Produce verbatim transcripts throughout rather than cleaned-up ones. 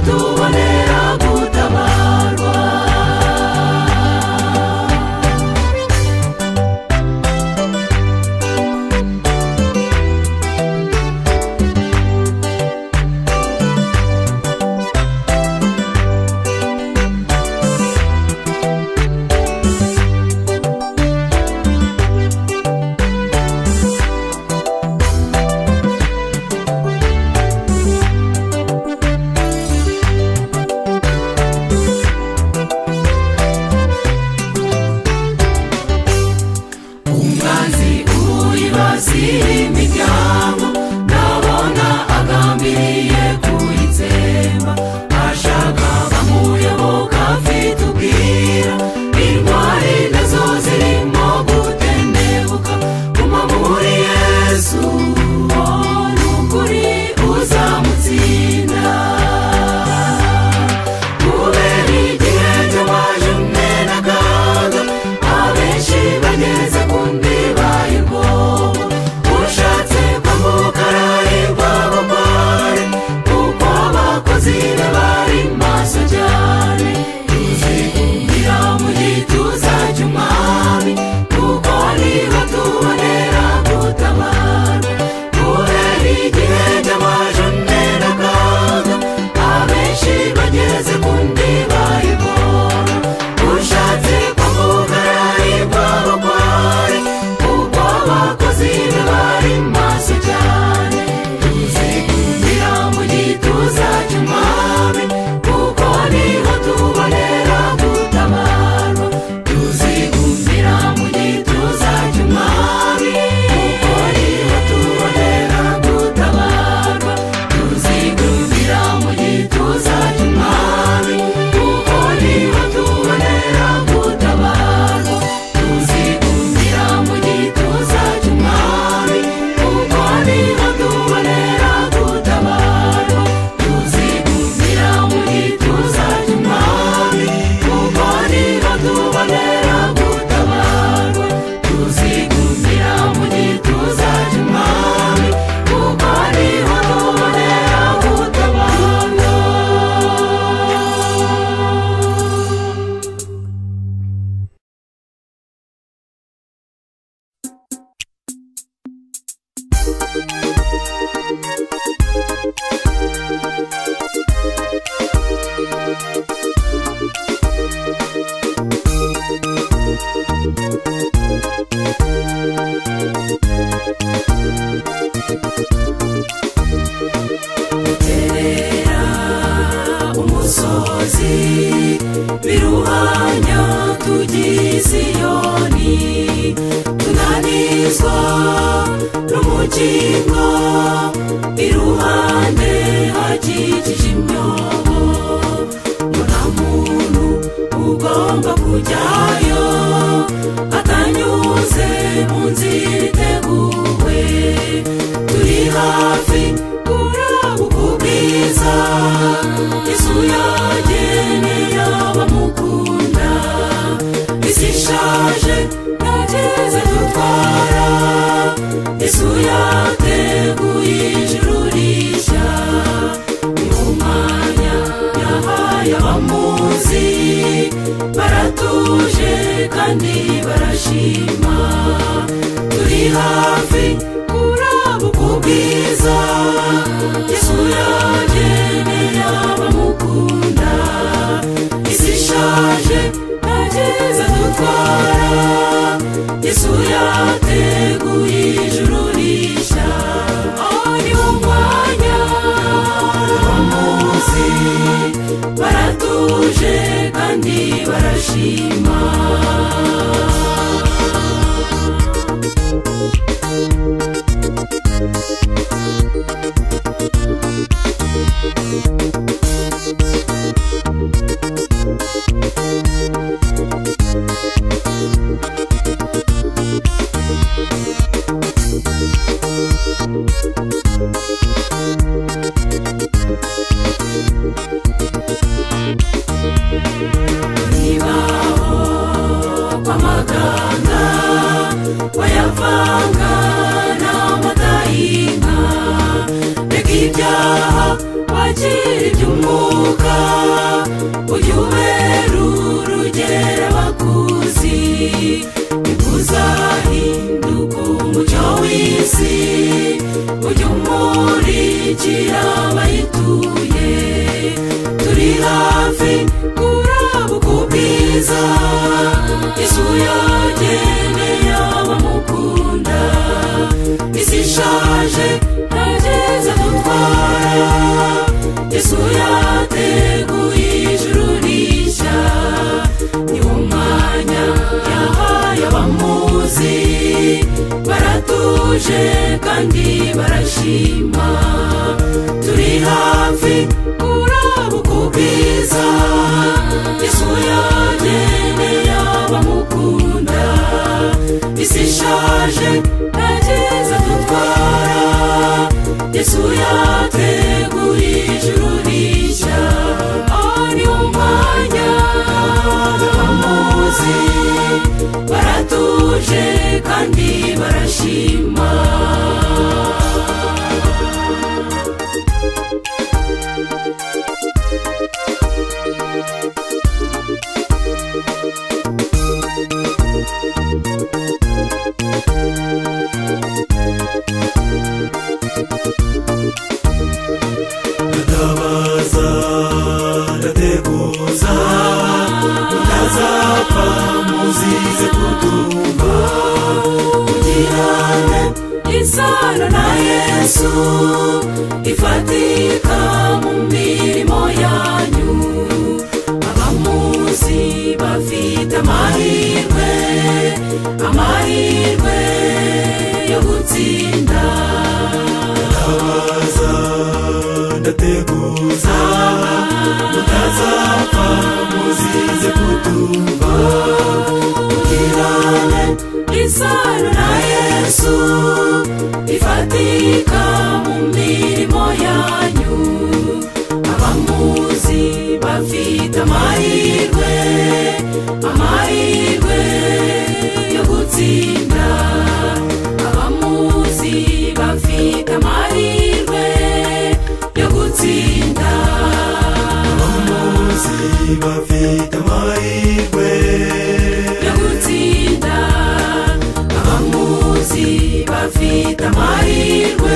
tubonera gutabarwa. Imiryango ndabona agambiriye kuyitsemba, ashaka bamuyoboka afite ubwira, intwari nazo zirimo gutendebuka. Guma muri Yesu, n'ukuri uzamutsinda. Kubera igihe cy'amajune n'akaga, abenshi bageze ku ndiba y'urwobo. Ushatse kwambuka arahirwa bamare, kuko abakozi be bari maso cyane. Tuzigumira mu gituza cy'umwami, kuko niho tubonera gutabarwa. Kubera igihe cy'amajune n'akaga, abenshi bageze ku ndiba y'urwobo. Ushatse kwambuka arahirwa bamare, kuko abakozi be bari maso cyane. Tuzigumira mu gituza cy'umwami, kuko niho tubonera gutabarwa. Tuzigumira mu gituza cy'umwami, kuko niho tubonera gutabarwa. Tuzigumira mu gituza cy'umwami, kuko niho tubonera gutabarwa. Tuzigumira mu gituza cy'umwami, kuko niho tubonera gutabarwa. Tuzigumira mu gituza cy'umwami, kuko niho tubonera gutabarwa. Tuzigumira mu gituza cy'umwami, kuko niho tubonera gutabarwa. Terera umusozi biruhanya tugiye Siyoni, tunanizwa n'umukingo, iruhande hakikije imyobo. Nta muntu ugomba kujyayo atanyuze mu nzira iteguwe. Turi hafi kurabuka ubwiza Yesu yageneye abamukunda. Isi ishaje ntageze dutwara, Yesu yateguye ijuru rishya. Mu mwanya yahaye abamuzi, baratuje kandi barashima. Turi hafi kurabuka ubwiza Yesu yageneye abamukunda. Isi ishaje ntageze dutwara, Yesu yateguye ijuru rishya. Ni mu mwanya abamuzi, baratuje kandi barashima. wakira iby'umwuka ujye ubera urugero abakuzi ntikuzahinduka umucyo w'isi ujye umurikira abayituye turi hafi kurabuka ubwiza Yesu yageneye abamukunda isi ishaje ntageze dutwara Yesu yateguye ijuru rishya niwo mwanya yahaye abamuzi baratuje kandi barashima turi hafi kurabuka ubwiza Yesu yageneye abamukunda isi ishaje ntageze dutwara Yesu yateguye ijuru rishya ari umwanya abamuzi baratuje kandi barashima ndabaza ndateguza mutazapfa muzize kutumva mugirane isano na Yesu ifatika mu mirimo yanyu abamuzi bafite amahirwe amahirwe yo gutsinda ndabaza ndateguza mutazapfa muzize kutumva mugirane isano na Yesu ifatika mu mirimo yanyu abamuzi bafite amahirwe amahirwe yo gutsinda abamuzi bafite amahirwe yo gutsinda abamuzi bafite amahirwe yo gutsinda abamuzi bafite amahirwe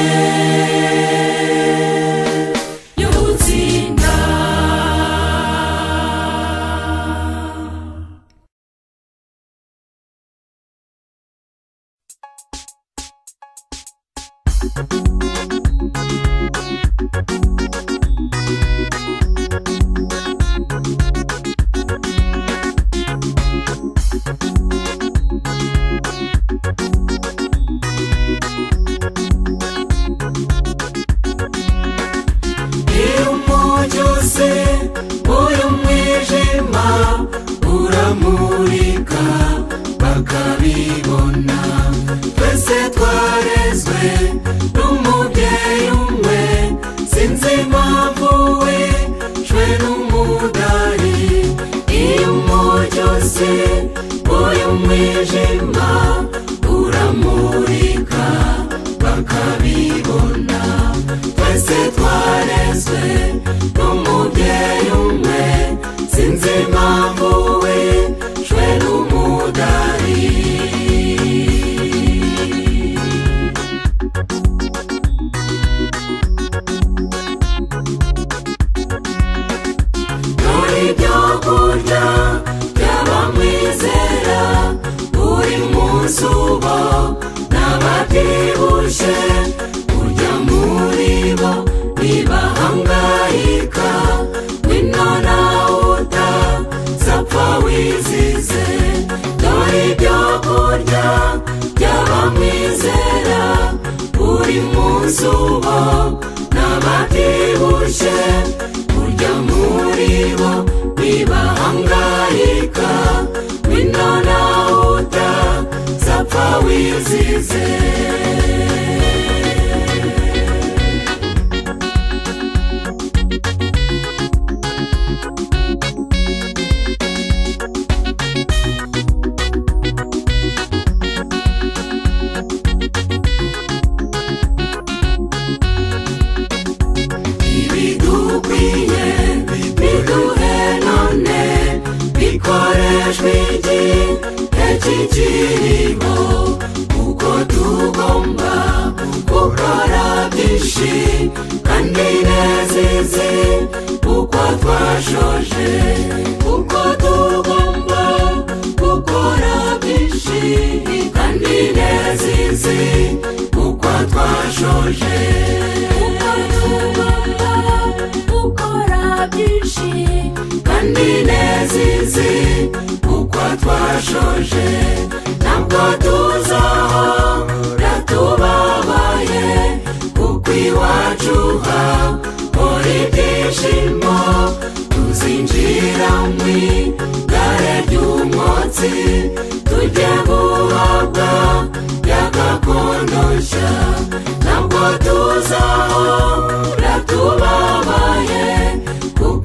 yo gutsinda uramurika bakabibona twese twarezwe n'umubyeyi umwe sinzi impamvu we shwe n'umudari iyo umucyo se uyu mwijima uramurika bakabibona twese twarezwe n'umubyeyi umwe sinzi impamvu we shwe n'umudari dore ibyo kurya by'abamwizera buri munsi ubo n'ababyibushye urya muri bo ntibahangayika wino nawe utazapfa wizize dore ibyo kurya by'abamwizera buri munsi ubo n'ababyibushye urya muri bo ntibahangayika wino nawe utazapfa wizize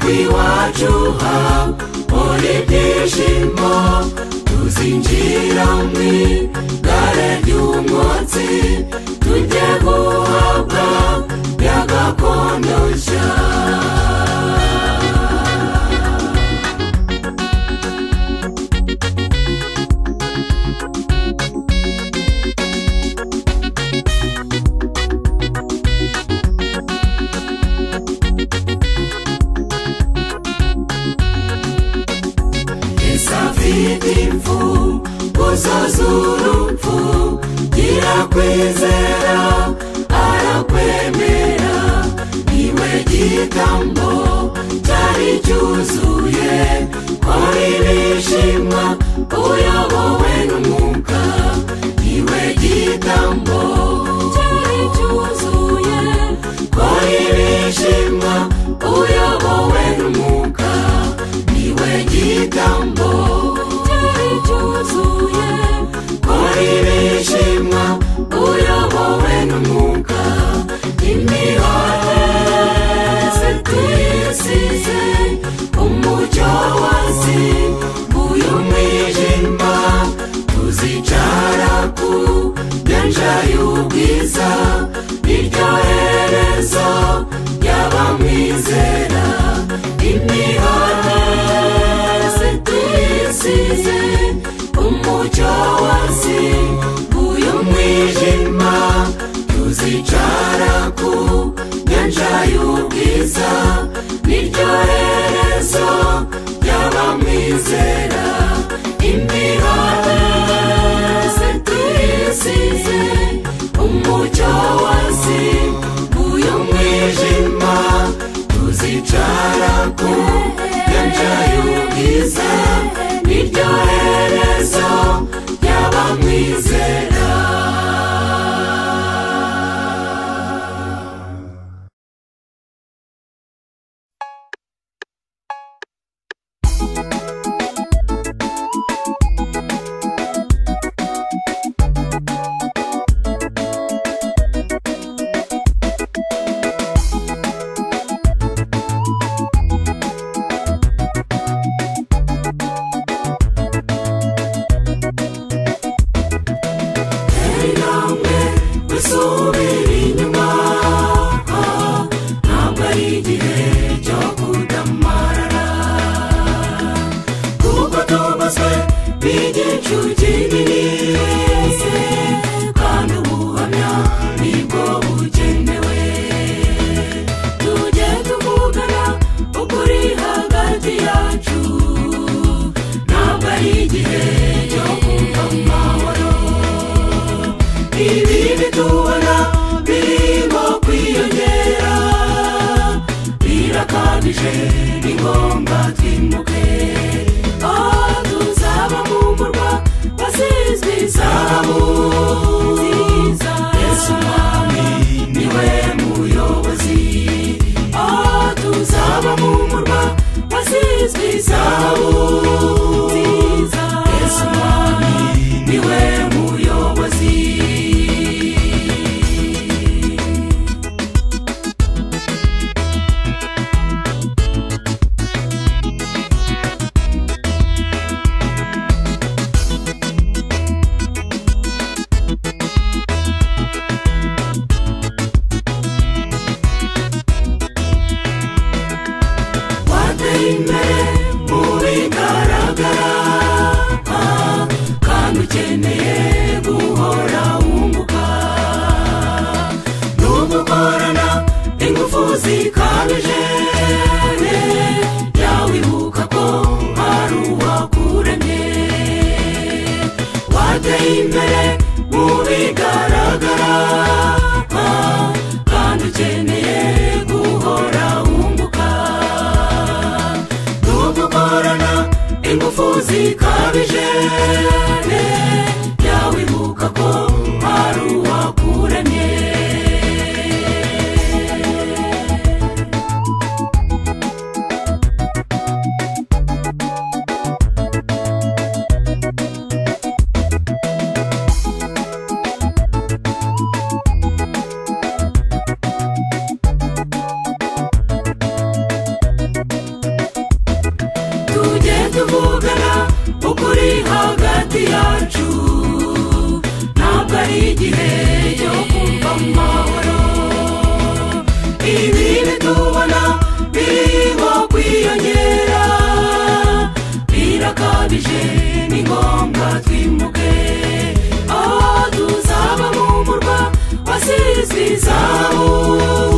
iwacu hahora ibyishimo tuzinjira mu igare ry'umwotsi tujye guhabwa ya gakondo nshya. Uzazurupfu gira kwizera arakwemera niwe gitambo cyari cyuzuye kora ibishimwa uyobowe n'umwuka niwe gitambo cyari cyuzuye kora ibishimwa uyobowe n'umwuka niwe gitambo cyuzuye kora ibishimwa uyobowe n'umwuka imihate se tuyisize umucyo wazimbuye umwijima tuzicara ku nyanja y'ubwiza niryo herezo ry'abamwizera imihate se tuyisize umucyo wazimbuye umwijima tuzicara ku nyanja y'ubwiza niryo herezo ry'abamwizera imihate se tuyisize umucyo wazimbuye umwijima tuzicara ku nyanja y'ubwiza niryo herezo ry'abamwizera. tuvugana ukuri hagati yacu ntabwo ari igihe cyo kumva amahoro ibi bitubona birimo kwiyongera birakabije ni ngombwa twimuke aho tuzaba mu murwa wasizwe izahabu